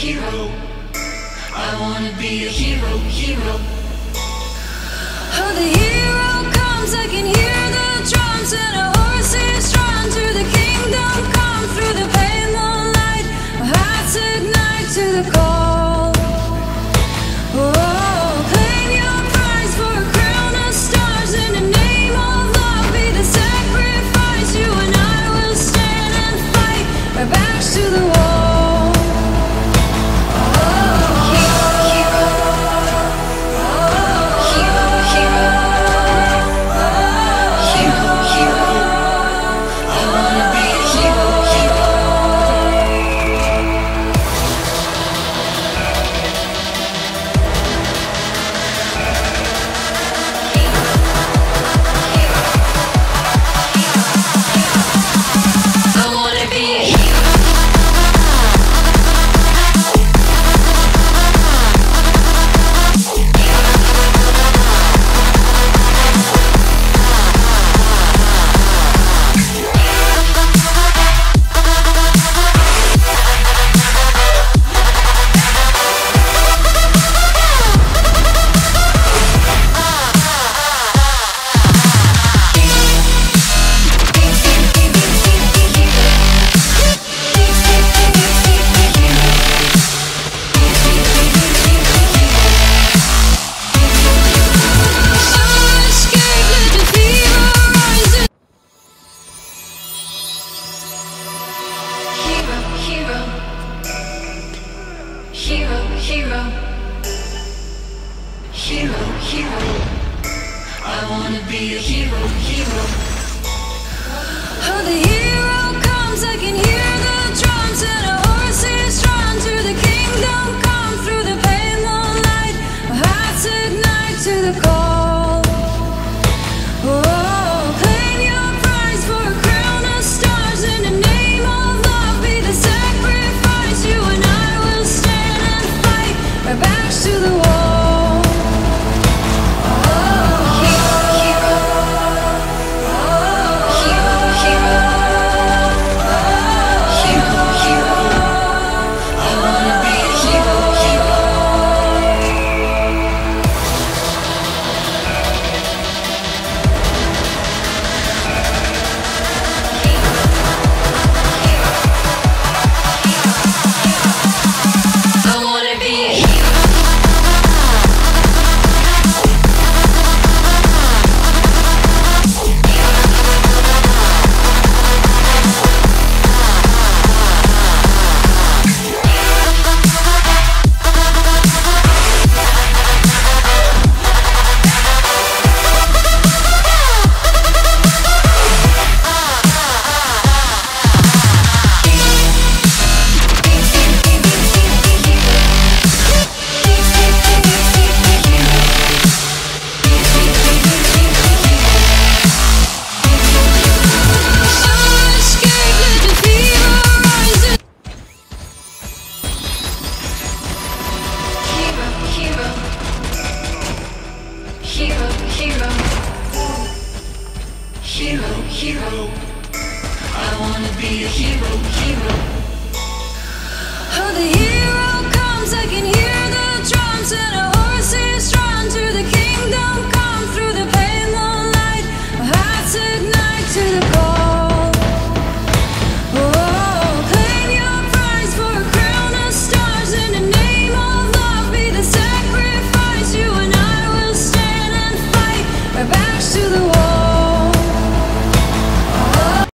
hero. I wanna be a hero, hero. Oh, the hero comes, I can hear the drums, and a horse is drawn to the kingdom come. Through the pale moonlight, our hearts ignite to the call. Oh, claim your prize for a crown of stars. In the name of love, be the sacrifice. You and I will stand and fight, our backs to the wall. Oh, the hero comes, I can hear the drums, and a horse is drawn to the kingdom come. Through the pale moonlight, our hearts ignite to the call. Oh, claim your prize for a crown of stars. In the name of love, be the sacrifice. You and I will stand and fight, our backs to the wall. Hero, I wanna be a hero, hero. Oh, the